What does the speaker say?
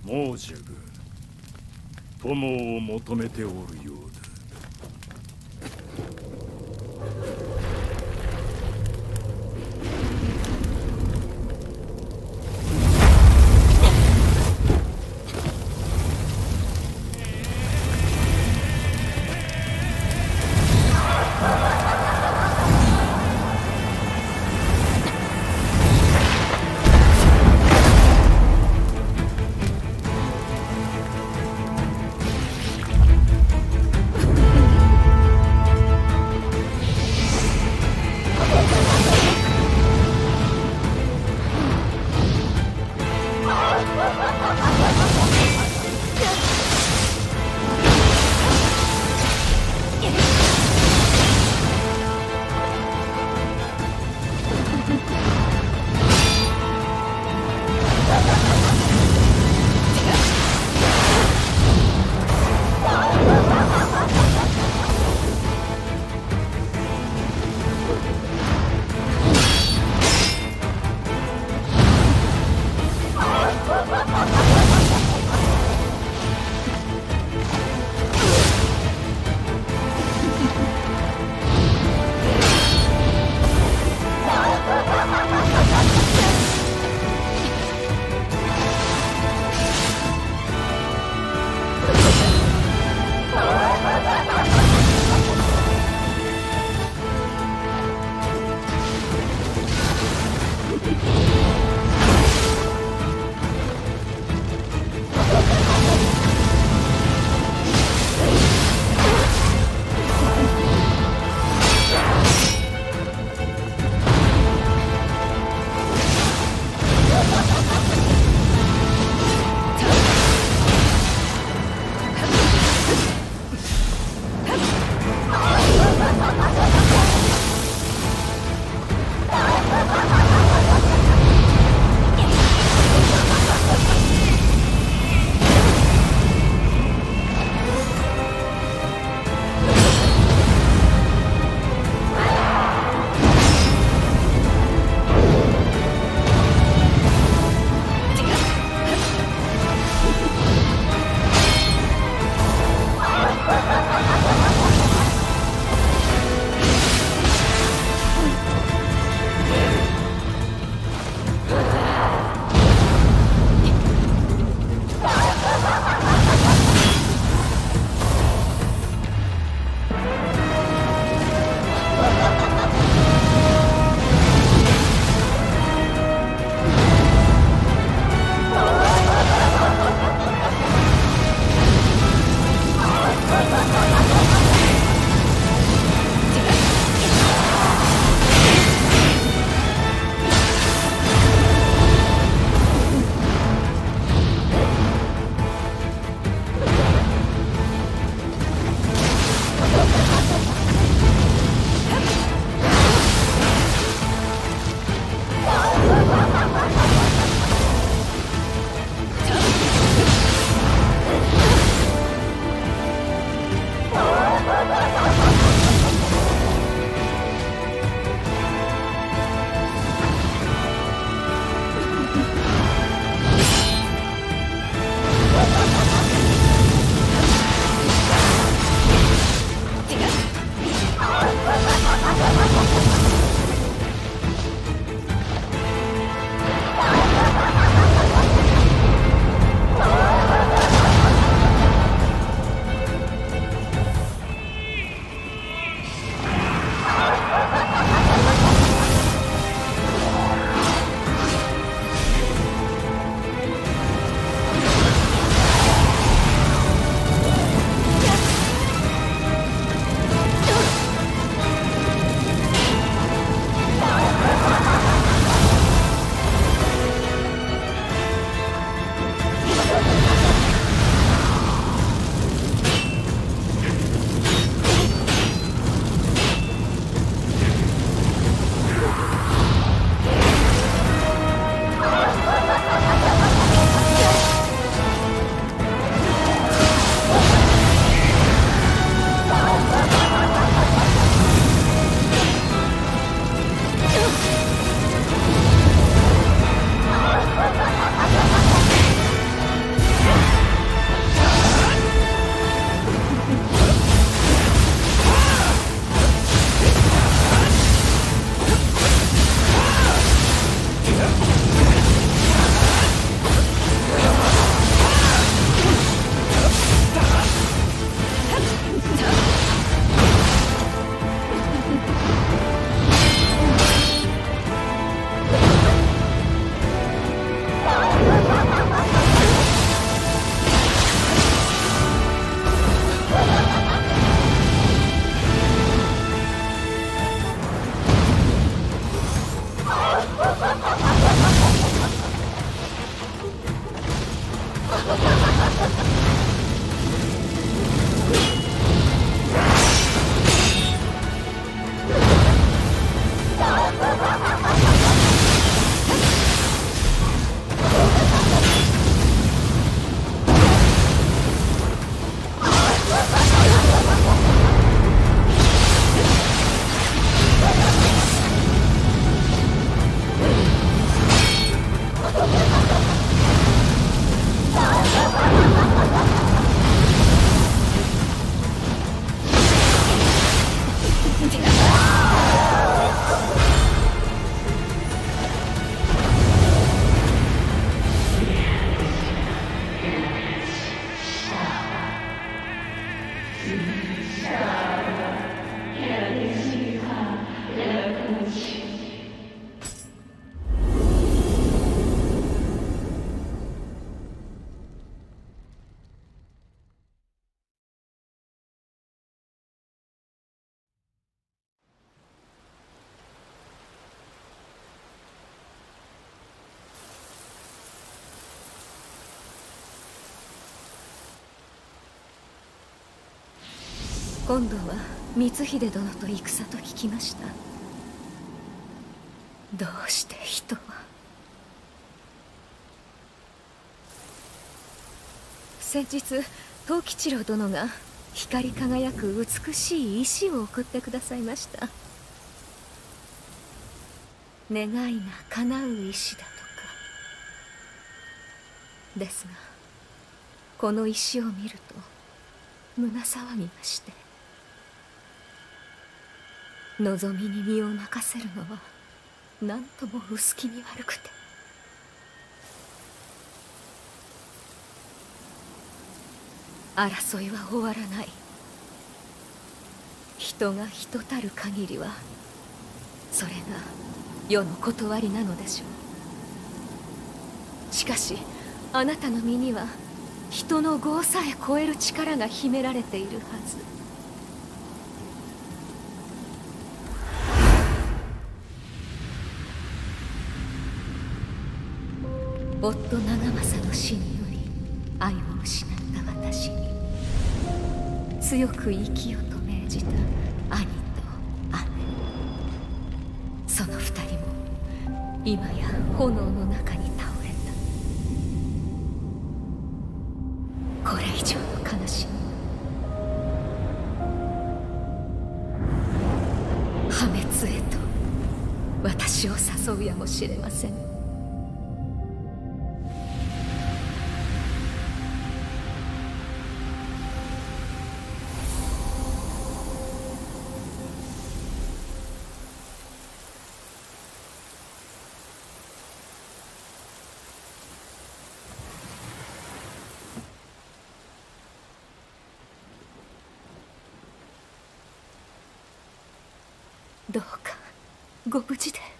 亡者が友を求めておるようだ。 今度は光秀殿と戦と聞きました。どうして人は。先日藤吉郎殿が光り輝く美しい石を送ってくださいました。願いが叶う石だとか。ですがこの石を見ると胸騒ぎがして、望みに身を任せるのは何とも薄気味悪くて。争いは終わらない。人が人たる限りはそれが世の断りなのでしょう。しかしあなたの身には人の業さえ超える力が秘められているはず。夫長政の死により愛を失った私に強く生きよと命じた兄と姉、その二人も今や炎の中に倒れた。これ以上の悲しみ、破滅へと私を誘うやもしれません。どうかご無事で。